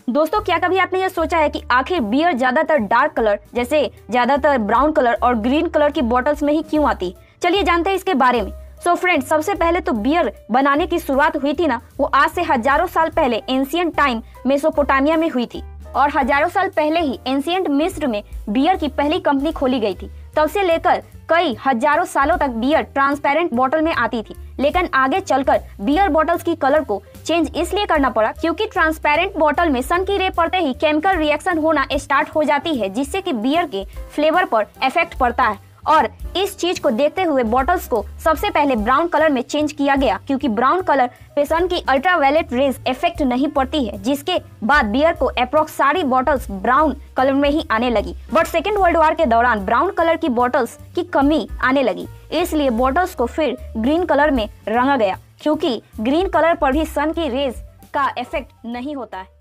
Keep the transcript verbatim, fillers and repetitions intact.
दोस्तों, क्या कभी आपने ये सोचा है कि आखिर बियर ज्यादातर डार्क कलर जैसे ज्यादातर ब्राउन कलर और ग्रीन कलर की बोतल्स में ही क्यों आती? चलिए जानते हैं इसके बारे में। सो so फ्रेंड्स, सबसे पहले तो बियर बनाने की शुरुआत हुई थी ना, वो आज से हजारों साल पहले एंशिएंट टाइम मेसोपोटामिया में हुई थी। और हजारों साल पहले ही एंशिएंट मिस्र में बियर की पहली कंपनी खोली गई थी। तब से लेकर कई हजारों सालों तक बियर ट्रांसपेरेंट बोतल में आती थी, लेकिन आगे चलकर बियर बोतल्स की कलर को चेंज इसलिए करना पड़ा क्योंकि ट्रांसपेरेंट बोतल में सन की रे पड़ते ही केमिकल रिएक्शन होना स्टार्ट हो जाती है, जिससे कि बियर के फ्लेवर पर इफेक्ट पड़ता है। और इस चीज को देखते हुए बॉटल्स को सबसे पहले ब्राउन कलर में चेंज किया गया, क्योंकि ब्राउन कलर पे सन की अल्ट्रावायलेट रेज इफेक्ट नहीं पड़ती है, जिसके बाद बियर को अप्रोक्स सारी बॉटल्स ब्राउन कलर में ही आने लगी। बट सेकेंड वर्ल्ड वॉर के दौरान ब्राउन कलर की बॉटल्स की कमी आने लगी, इसलिए बॉटल्स को फिर ग्रीन कलर में रंगा गया, क्योंकि ग्रीन कलर पर भी सन की रेज का इफेक्ट नहीं होता है।